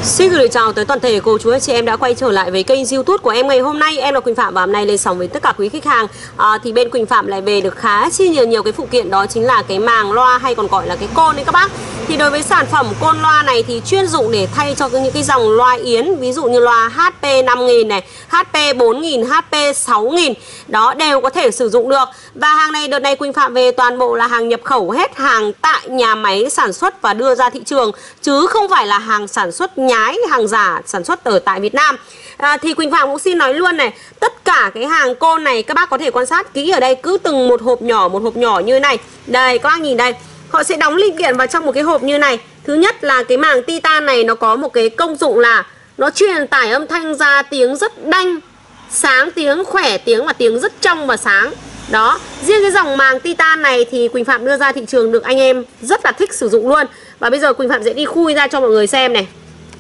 Xin gửi lời chào tới toàn thể cô chú anh chị em đã quay trở lại với kênh YouTube của em ngày hôm nay. Em là Quỳnh Phạm và hôm nay lên sóng với tất cả quý khách hàng. Thì bên Quỳnh Phạm lại về được khá chi nhiều cái phụ kiện, đó chính là cái màng loa hay còn gọi là cái côn đấy các bác. Thì đối với sản phẩm côn loa này thì chuyên dụng để thay cho những cái dòng loa yến, ví dụ như loa HP 5000 này, HP 4000, HP 6000. Đó đều có thể sử dụng được. Và hàng này đợt này Quỳnh Phạm về toàn bộ là hàng nhập khẩu hết, hàng tại nhà máy sản xuất và đưa ra thị trường, chứ không phải là hàng sản xuất nhái, hàng giả sản xuất ở tại Việt Nam. Thì Quỳnh Phạm cũng xin nói luôn này, tất cả cái hàng côn này các bác có thể quan sát kỹ ở đây, cứ từng một hộp nhỏ như này. Đây các bác nhìn đây, họ sẽ đóng linh kiện vào trong một cái hộp như này. Thứ nhất là cái màng titan này nó có một cái công dụng là nó truyền tải âm thanh ra tiếng rất đanh, sáng tiếng, khỏe tiếng và tiếng rất trong và sáng. Đó, riêng cái dòng màng titan này thì Quỳnh Phạm đưa ra thị trường được anh em rất là thích sử dụng luôn. Và bây giờ Quỳnh Phạm sẽ đi khui ra cho mọi người xem này.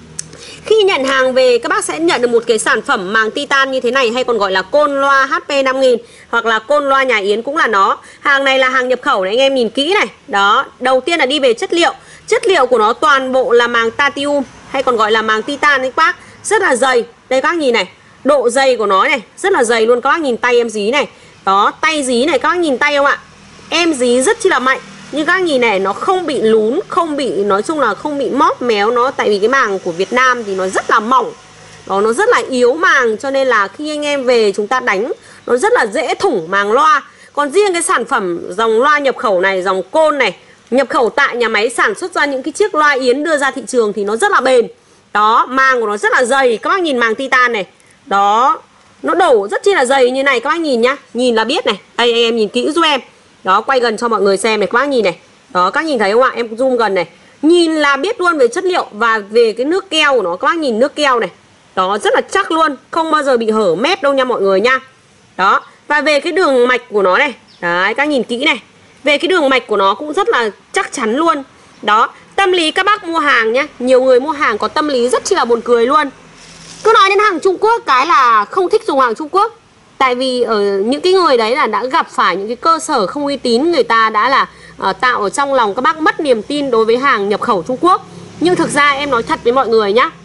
Khi nhận hàng về các bác sẽ nhận được một cái sản phẩm màng titan như thế này, hay còn gọi là côn loa HP 5000 hoặc là côn loa nhà yến cũng là nó. Hàng này là hàng nhập khẩu này, anh em nhìn kỹ này. Đó, đầu tiên là đi về chất liệu. Chất liệu của nó toàn bộ là màng titanium hay còn gọi là màng titan đấy các bác. Rất là dày. Đây các bác nhìn này, độ dày của nó này, rất là dày luôn. Các bác nhìn tay em dí này. Đó, tay dí này, các bác nhìn tay không ạ? Em dí rất chi là mạnh. Nhưng các bác nhìn này, nó không bị lún, không bị, nói chung là không bị móp méo nó. Tại vì cái màng của Việt Nam thì nó rất là mỏng. Đó, nó rất là yếu màng, cho nên là khi anh em về chúng ta đánh nó rất là dễ thủng màng loa. Còn riêng cái sản phẩm dòng loa nhập khẩu này, dòng côn này, nhập khẩu tại nhà máy sản xuất ra những cái chiếc loa yến đưa ra thị trường thì nó rất là bền. Đó, màng của nó rất là dày. Các bác nhìn màng titan này. Đó, nó đổ rất chi là dày như này, các bác nhìn nhá. Nhìn là biết này. Đây anh em nhìn kỹ giúp em. Đó, quay gần cho mọi người xem này, các bác nhìn này. Đó, các nhìn thấy không ạ? Em zoom gần này. Nhìn là biết luôn về chất liệu và về cái nước keo của nó. Các bác nhìn nước keo này. Đó, rất là chắc luôn. Không bao giờ bị hở mép đâu nha mọi người nha. Đó, và về cái đường mạch của nó này. Đấy, các nhìn kỹ này. Về cái đường mạch của nó cũng rất là chắc chắn luôn. Đó, tâm lý các bác mua hàng nhá. Nhiều người mua hàng có tâm lý rất chi là buồn cười luôn. Cứ nói đến hàng Trung Quốc cái là không thích dùng hàng Trung Quốc. Tại vì ở những cái người đấy là đã gặp phải những cái cơ sở không uy tín, người ta đã là tạo ở trong lòng các bác mất niềm tin đối với hàng nhập khẩu Trung Quốc. Nhưng thực ra em nói thật với mọi người nhá,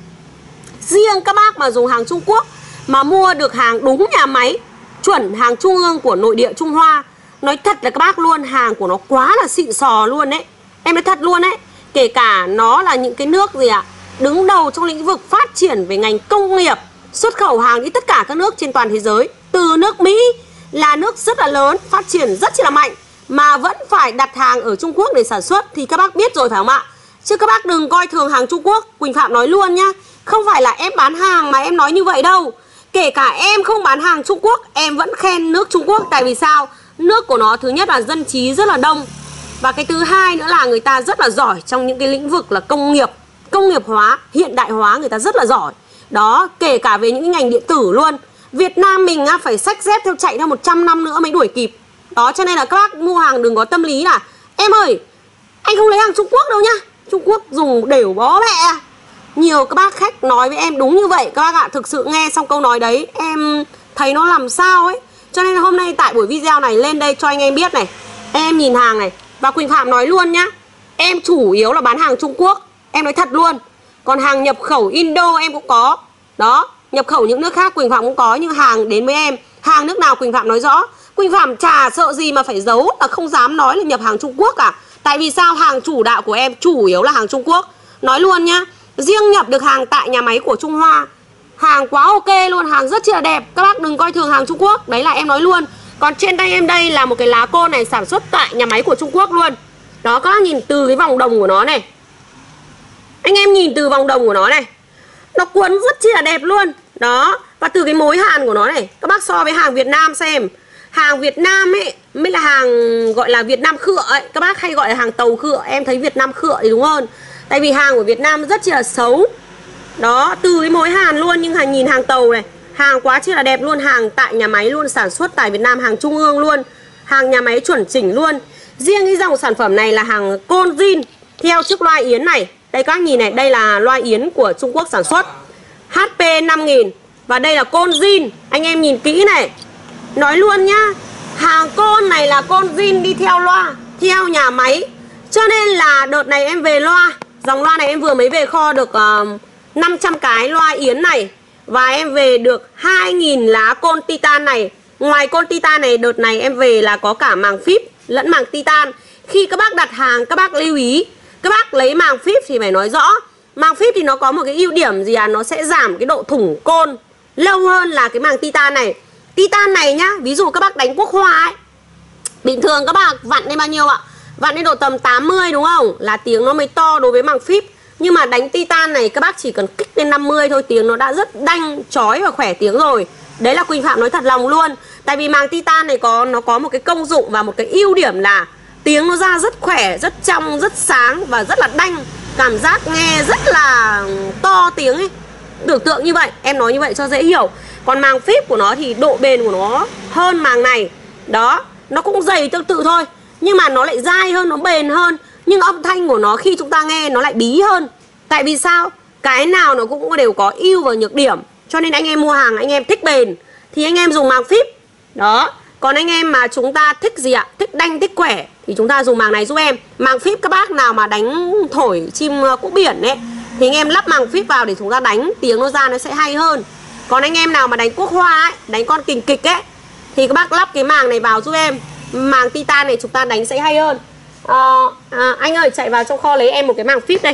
riêng các bác mà dùng hàng Trung Quốc mà mua được hàng đúng nhà máy, chuẩn hàng trung ương của nội địa Trung Hoa, nói thật là các bác luôn, hàng của nó quá là xịn sò luôn đấy. Em nói thật luôn đấy. Kể cả nó là những cái nước gì ạ, đứng đầu trong lĩnh vực phát triển về ngành công nghiệp, xuất khẩu hàng đi tất cả các nước trên toàn thế giới. Từ nước Mỹ là nước rất là lớn, phát triển rất là mạnh, mà vẫn phải đặt hàng ở Trung Quốc để sản xuất thì các bác biết rồi phải không ạ? Chứ các bác đừng coi thường hàng Trung Quốc. Quỳnh Phạm nói luôn nhá, không phải là em bán hàng mà em nói như vậy đâu. Kể cả em không bán hàng Trung Quốc, em vẫn khen nước Trung Quốc. Tại vì sao? Nước của nó thứ nhất là dân trí rất là đông, và cái thứ hai nữa là người ta rất là giỏi trong những cái lĩnh vực là công nghiệp hóa, hiện đại hóa, người ta rất là giỏi. Đó, kể cả về những cái ngành điện tử luôn. Việt Nam mình phải xách dép theo chạy theo 100 năm nữa mới đuổi kịp. Đó, cho nên là các bác mua hàng đừng có tâm lý là em ơi, anh không lấy hàng Trung Quốc đâu nhá, Trung Quốc dùng đều bó mẹ. Nhiều các bác khách nói với em đúng như vậy các bác ạ. Thực sự nghe xong câu nói đấy em thấy nó làm sao ấy. Cho nên hôm nay tại buổi video này lên đây cho anh em biết này, em nhìn hàng này. Và Quỳnh Phạm nói luôn nhá, em chủ yếu là bán hàng Trung Quốc, em nói thật luôn. Còn hàng nhập khẩu Indo em cũng có. Đó, nhập khẩu những nước khác Quỳnh Phạm cũng có. Nhưng hàng đến với em, hàng nước nào Quỳnh Phạm nói rõ. Quỳnh Phạm chả sợ gì mà phải giấu, là không dám nói là nhập hàng Trung Quốc cả. Tại vì sao? Hàng chủ đạo của em chủ yếu là hàng Trung Quốc. Nói luôn nhá, riêng nhập được hàng tại nhà máy của Trung Hoa, hàng quá ok luôn, hàng rất là đẹp. Các bác đừng coi thường hàng Trung Quốc, đấy là em nói luôn. Còn trên tay em đây là một cái lá côn này sản xuất tại nhà máy của Trung Quốc luôn. Đó, các bác nhìn từ cái vòng đồng của nó này. Anh em nhìn từ vòng đồng của nó này, nó cuốn rất chi là đẹp luôn. Đó, và từ cái mối hàn của nó này, các bác so với hàng Việt Nam xem. Hàng Việt Nam ấy mới là hàng gọi là Việt Nam khựa ấy. Các bác hay gọi là hàng tàu khựa, em thấy Việt Nam khựa thì đúng hơn. Tại vì hàng của Việt Nam rất chi là xấu. Đó, từ cái mối hàn luôn. Nhưng nhìn hàng tàu này, hàng quá chi là đẹp luôn. Hàng tại nhà máy luôn, sản xuất tại Việt Nam, hàng trung ương luôn, hàng nhà máy chuẩn chỉnh luôn. Riêng cái dòng sản phẩm này là hàng côn zin theo chiếc loa yến này. Đây các bác nhìn này, đây là loa yến của Trung Quốc sản xuất, HP 5000. Và đây là côn zin, anh em nhìn kỹ này. Nói luôn nhá, hàng côn này là côn zin đi theo loa, theo nhà máy. Cho nên là đợt này em về loa, dòng loa này em vừa mới về kho được 500 cái loa yến này. Và em về được 2.000 lá côn titan này. Ngoài côn titan này, đợt này em về là có cả màng phíp lẫn màng titan. Khi các bác đặt hàng, các bác lưu ý, các bác lấy màng phíp thì phải nói rõ. Màng phíp thì nó có một cái ưu điểm gì nó sẽ giảm cái độ thủng côn lâu hơn là cái màng titan này. Titan này nhá, ví dụ các bác đánh quốc hoa ấy, bình thường các bác vặn lên bao nhiêu ạ? Vặn lên độ tầm 80 đúng không? Là tiếng nó mới to đối với màng phíp. Nhưng mà đánh titan này các bác chỉ cần kích lên 50 thôi, tiếng nó đã rất đanh, chói và khỏe tiếng rồi. Đấy là Quỳnh Phạm nói thật lòng luôn. Tại vì màng titan này nó có một cái công dụng và một cái ưu điểm là tiếng nó ra rất khỏe, rất trong, rất sáng và rất là đanh. Cảm giác nghe rất là to tiếng ấy. Tưởng tượng như vậy, em nói như vậy cho dễ hiểu. Còn màng phíp của nó thì độ bền của nó hơn màng này. Đó, nó cũng dày tương tự thôi, nhưng mà nó lại dai hơn, nó bền hơn. Nhưng âm thanh của nó khi chúng ta nghe nó lại bí hơn. Tại vì sao? Cái nào nó cũng đều có ưu và nhược điểm. Cho nên anh em mua hàng, anh em thích bền thì anh em dùng màng phíp. Đó. Còn anh em mà chúng ta thích gì ạ? Thích đanh, thích khỏe thì chúng ta dùng màng này giúp em. Màng phíp các bác nào mà đánh thổi chim cũ biển ấy thì anh em lắp màng phíp vào để chúng ta đánh, tiếng nó ra nó sẽ hay hơn. Còn anh em nào mà đánh quốc hoa ấy, đánh con kình kịch ấy thì các bác lắp cái màng này vào giúp em. Màng titan này chúng ta đánh sẽ hay hơn. Anh ơi, chạy vào trong kho lấy em một cái màng phíp đây.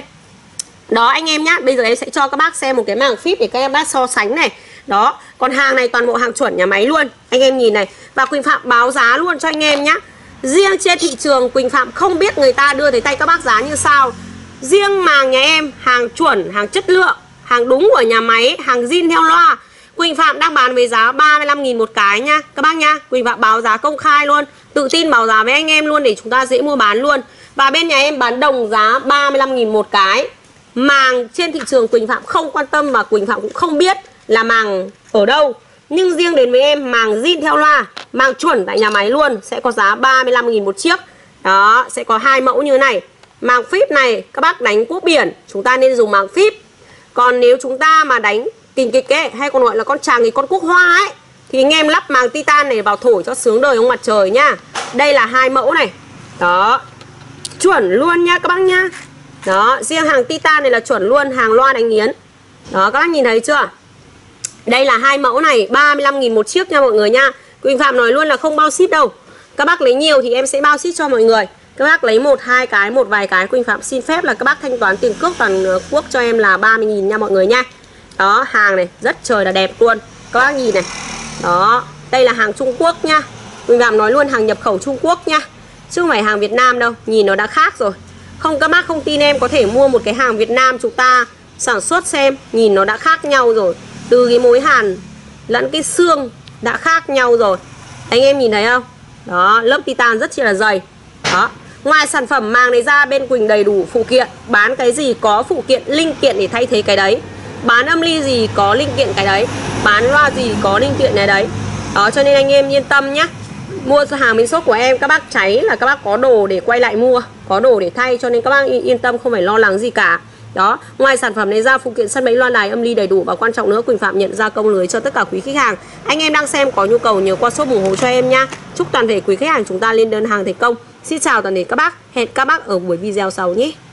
Đó anh em nhá, bây giờ em sẽ cho các bác xem một cái màng phíp để các em bác so sánh này. Đó, còn hàng này toàn bộ hàng chuẩn nhà máy luôn. Anh em nhìn này, và Quỳnh Phạm báo giá luôn cho anh em nhá. Riêng trên thị trường Quỳnh Phạm không biết người ta đưa tới tay các bác giá như sao. Riêng màng nhà em, hàng chuẩn, hàng chất lượng, hàng đúng của nhà máy, hàng zin theo loa, Quỳnh Phạm đang bán với giá 35.000 một cái nha các bác nha. Quỳnh Phạm báo giá công khai luôn, tự tin báo giá với anh em luôn để chúng ta dễ mua bán luôn. Và bên nhà em bán đồng giá 35.000 một cái. Màng trên thị trường Quỳnh Phạm không quan tâm và Quỳnh Phạm cũng không biết là màng ở đâu. Nhưng riêng đến với em, màng zin theo loa, màng chuẩn tại nhà máy luôn, sẽ có giá 35.000 một chiếc. Đó, sẽ có 2 mẫu như này. Màng phíp này, các bác đánh quốc biển, chúng ta nên dùng màng phíp. Còn nếu chúng ta mà đánh kình kịch ấy, hay còn gọi là con tràng, con quốc hoa ấy, thì anh em lắp màng titan này vào thổi cho sướng đời ông mặt trời nhá. Đây là 2 mẫu này. Đó, chuẩn luôn nha các bác nhá. Đó, riêng hàng titan này là chuẩn luôn, hàng loa đánh nghiến. Đó, các bác nhìn thấy chưa? Đây là 2 mẫu này, 35.000 một chiếc nha mọi người nha. Quỳnh Phạm nói luôn là không bao ship đâu. Các bác lấy nhiều thì em sẽ bao ship cho mọi người. Các bác lấy 1-2 cái, một vài cái, Quỳnh Phạm xin phép là các bác thanh toán tiền cước toàn quốc cho em là 30.000 nha mọi người nha. Đó, hàng này rất trời là đẹp luôn. Các bác nhìn này. Đó, đây là hàng Trung Quốc nha. Quỳnh Phạm nói luôn hàng nhập khẩu Trung Quốc nha, chứ không phải hàng Việt Nam đâu. Nhìn nó đã khác rồi. Không, các bác không tin em có thể mua một cái hàng Việt Nam chúng ta sản xuất xem. Nhìn nó đã khác nhau rồi. Từ cái mối hàn lẫn cái xương đã khác nhau rồi. Anh em nhìn thấy không? Đó, lớp titan rất là dày. Đó. Ngoài sản phẩm màng này ra, bên Quỳnh đầy đủ phụ kiện. Bán cái gì có phụ kiện, linh kiện để thay thế cái đấy. Bán âm ly gì có linh kiện cái đấy. Bán loa gì có linh kiện cái đấy. Đó, cho nên anh em yên tâm nhé. Mua hàng bên shop của em, các bác cháy là các bác có đồ để quay lại mua, có đồ để thay, cho nên các bác yên tâm, không phải lo lắng gì cả. Đó, ngoài sản phẩm này ra, phụ kiện sân bẫy, loa đài, âm ly đầy đủ. Và quan trọng nữa, Quỳnh Phạm nhận gia công lưới cho tất cả quý khách hàng. Anh em đang xem có nhu cầu nhớ qua shop ủng hộ cho em nha. Chúc toàn thể quý khách hàng chúng ta lên đơn hàng thành công. Xin chào toàn thể các bác, hẹn các bác ở buổi video sau nhé.